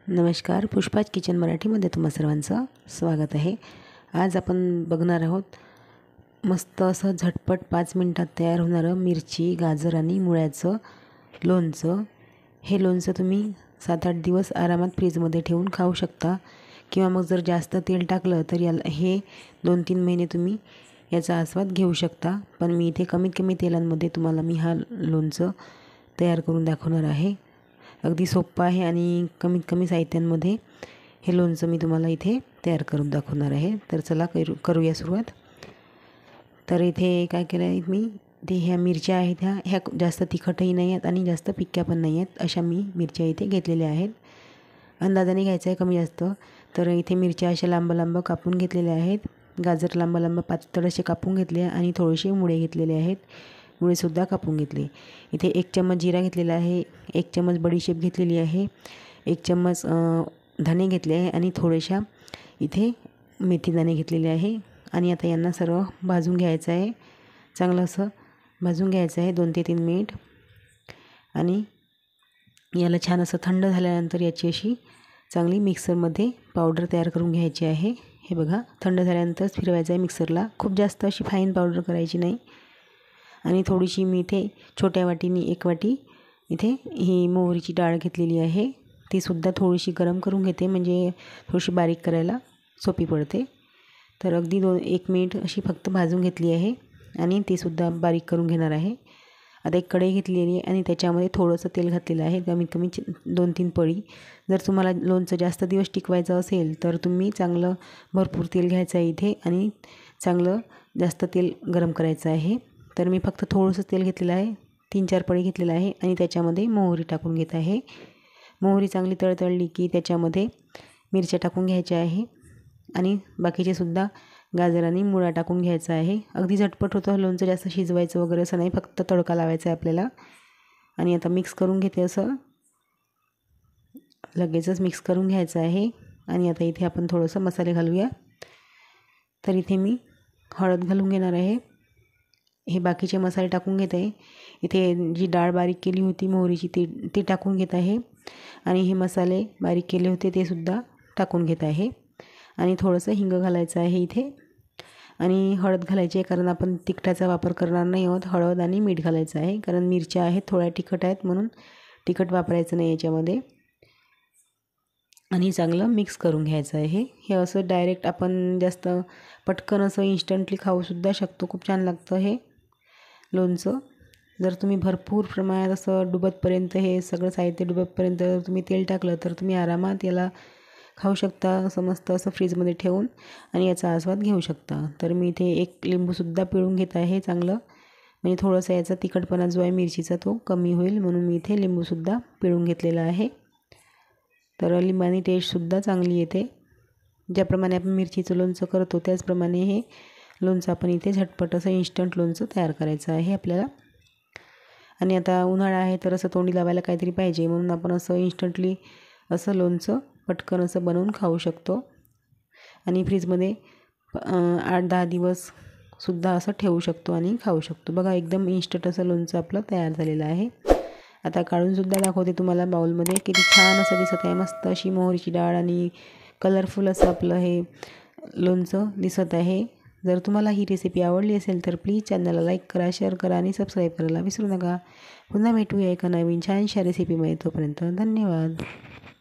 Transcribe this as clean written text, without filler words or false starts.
नमस्कार, पुष्पाज किचन मराठीमध्ये तुम्हा सर्वांचं स्वागत आहे। आज आपण बघणार आहोत मस्त असं झटपट 5 मिनिटात तयार होणारं मिरची, गाजर आणि मुळ्याचं लोणचं। हे लोणचं तुम्ही 7-8 दिवस आरामात फ्रीजमध्ये ठेवून खाऊ शकता किंवा मग जर जास्त तेल टाकलं तर हे 2-3 महिने तुम्ही याचा आस्वाद घेऊ शकता। पण मी इथे कमीत कमी तेलांमध्ये तुम्हाला हा लोणचं तयार करून दाखवणार आहे। अगदी सोपं आहे आणि कमीत कमी साहित्यांमध्ये हे लोणचं मी तुम्हाला इथे तयार करून दाखवणार आहे। तर चला करूया सुरुवात। तर इथे काय केलं आहे मी, ह्या मिरच्या आहेत ह्या जास्त तिखटही नाही आहेत आणि जास्त फिक्क्या पण नाही आहेत, अशा मी मिरच्या इथे घेतलेल्या आहेत। अंदाजाने घ्यायचं आहे कमी जास्त। तर इथे मिरच्या अशा लांब लांब कापून घेतलेल्या आहेत। गाजर लांब लांब पातळ असे कापून घेतले आणि थोडेसे मुळे घेतलेले आहेत, मुळेसुद्धा कापून घेतले। इथे 1 चम्मच जिरा घेतलेला आहे, 1 चम्मच बडीशेप घेतलेली आहे, 1 चम्मच धणे घेतले आहे आणि थोडेशा इथे मेथी दाणे घेतलेले आहे। आणि आता यांना सर्व भाजून घ्यायचं आहे, चांगलं असं भाजून घ्यायचं आहे 2 ते 3 मिनिट। आणि याला छान असं थंड झाल्यानंतर याची अशी चांगली मिक्सरमध्ये पावडर तयार करून घ्यायची आहे। हे बघा, थंड झाल्यानंतरच फिरवायचं आहे मिक्सरला, खूप जास्त अशी फाईन पावडर करायची नाही। आणि थोडीशी मी इथे छोट्या वाटीने 1 वाटी इथे ही मोहरीची डाळ घेतलेली आहे, तीसुद्धा थोडीशी गरम करून घेते, म्हणजे थोडीशी बारीक करायला सोपी पडते। तर अगदी 1 मिनिट अशी फक्त भाजून घेतली आहे आणि तीसुद्धा बारीक करून घेणार आहे। आता एक कढई घेतलेली आहे आणि त्याच्यामध्ये थोडंसं तेल घातलेलं आहे, कमीत कमी 2-3 पळी। जर तुम्हाला लोणचं जास्त दिवस टिकवायचं असेल तर तुम्ही चांगलं भरपूर तेल घ्यायचं आहे इथे आणि चांगलं जास्त तेल गरम करायचं आहे। तर मी फक्त थोडंसं तेल घेतलेलं आहे, 3-4 पळी घेतलेलं आहे आणि त्याच्यामध्ये मोहरी टाकून घेत आहे। मोहरी चांगली तळतळली की त्याच्यामध्ये मिरच्या टाकून घ्यायच्या आहे आणि बाकीचेसुद्धा गाजर आणि मुळा टाकून घ्यायचा आहे। अगदी झटपट होतं लोणचं, जास्त शिजवायचं वगैरे असं नाही, फक्त तडका लावायचा आहे आपल्याला। आणि आता मिक्स करून घेते, असं लगेचच मिक्स करून घ्यायचं आहे। आणि आता इथे आपण थोडंसं मसाले घालूया। तर इथे मी हळद घालून घेणार आहे, हे बाकीचे मसाले टाकून घेत आहे। इथे जी डाळ बारीक केली होती मोहरीची ती टाकून घेत आहे आणि हे मसाले बारीक केले होते ते सुद्धा टाकून घेत आहे। आणि थोडंसं हिंग घालायचं आहे इथे आणि हळद घालायची आहे, कारण आपण तिखटाचा वापर करणार नाही आहोत। हळद आणि मीठ घालायचं आहे, कारण मिरच्या आहेत थोड्या तिखट आहेत, म्हणून तिखट वापरायचं नाही याच्यामध्ये। आणि चांगलं मिक्स करून घ्यायचं आहे। हे असं डायरेक्ट आपण जास्त पटकन असं इन्स्टंटली खाऊसुद्धा शकतो, खूप छान लागतं हे लोणचं। जर तुम्ही भरपूर प्रमाणात असं डुबतपर्यंत हे सगळं साहित्य डुबतपर्यंत तुम्ही तेल टाकलं तर तुम्ही आरामात याला खाऊ शकता, असं मस्त असं फ्रीजमध्ये ठेवून आणि याचा आस्वाद घेऊ शकता। तर मी इथे 1 लिंबूसुद्धा पिळून घेत आहे चांगलं, म्हणजे थोडंसं याचा तिखटपणा जो आहे मिरचीचा तो कमी होईल, म्हणून मी इथे लिंबूसुद्धा पिळून घेतलेला आहे। तर लिंबाने टेस्टसुद्धा चांगली येते। ज्याप्रमाणे आपण मिरचीचं लोणचं करतो त्याचप्रमाणे हे लोणचं आपण इथे झटपट असं इन्स्टंट लोणचं तयार करायचं आहे आपल्याला। आणि आता उन्हाळा आहे तर असं तोंडी लावायला काहीतरी पाहिजे, म्हणून आपण असं इन्स्टंटली असं लोणचं पटकन असं बनवून खाऊ शकतो आणि फ्रीजमध्ये 8-10 दिवससुद्धा असं ठेवू शकतो आणि खाऊ शकतो। बघा, एकदम इन्स्टंट असं लोणचं आपलं तयार झालेलं आहे। आता काढूनसुद्धा दाखवते तुम्हाला बाउलमध्ये, किती छान असं दिसत आहे, मस्त अशी मोहरीची डाळ आणि कलरफुल असं आपलं हे लोणचं दिसत आहे। जर तुम्हाला ही रेसिपी आवडली असेल तर प्लीज चॅनलला लाईक करा, शेअर करा आणि सबस्क्राईब करायला विसरू नका। पुन्हा भेटूया एका नवीन छानशा रेसिपीमध्ये, तोपर्यंत धन्यवाद।